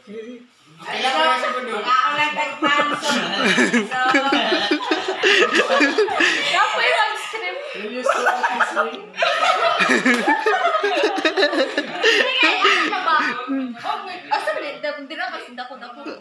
Ay, mag-aalang tag-tanso. So, kapoy mag-script. Asa ba? Hindi na kasi dako-dako.